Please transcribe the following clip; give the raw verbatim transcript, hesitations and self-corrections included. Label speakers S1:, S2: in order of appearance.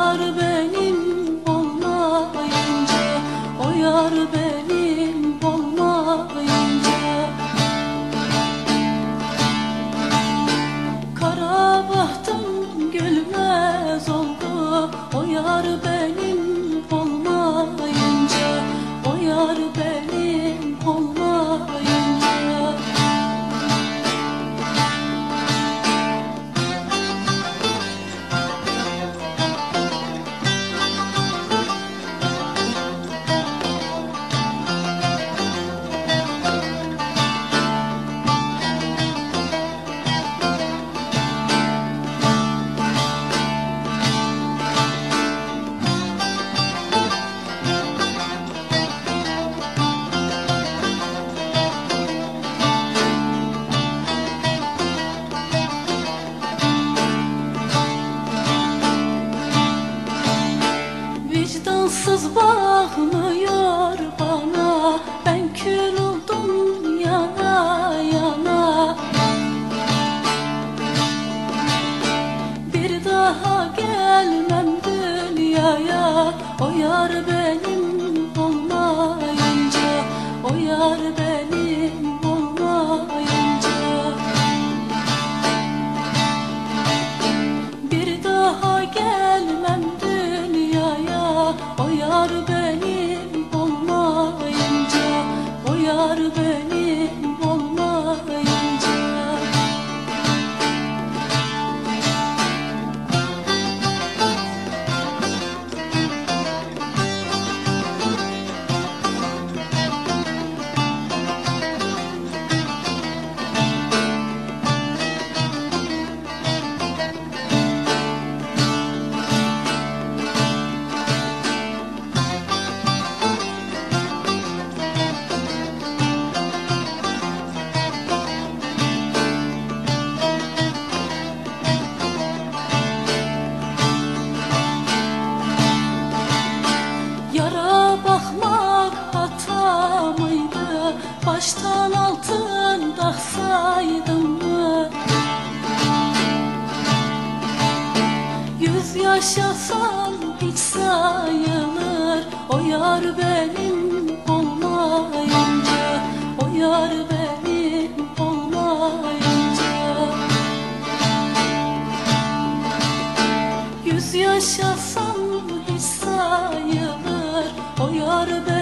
S1: yar benim olmayınca, o yar benim olmayınca, kara bahtım gülmez oldu. O yar benim olmayınca, o yar benim olmayınca. Vicdansız bakmıyor bana, ben kül oldum yana yana. Bir daha gelmem dünyaya, o yar benim olmayınca, o yar benim olmayınca. Bir daha gelmem dünyaya, o yar benim olmayınca, o yar benim olmayınca. Yara bakmak hata mıydı? Baştan altın taksaydım mı? Yüz yaşasam hiç sayılır. O yar benim olmayınca, o yar benim olmayınca. Yüz yaşasam hiç sayılır. O yar benim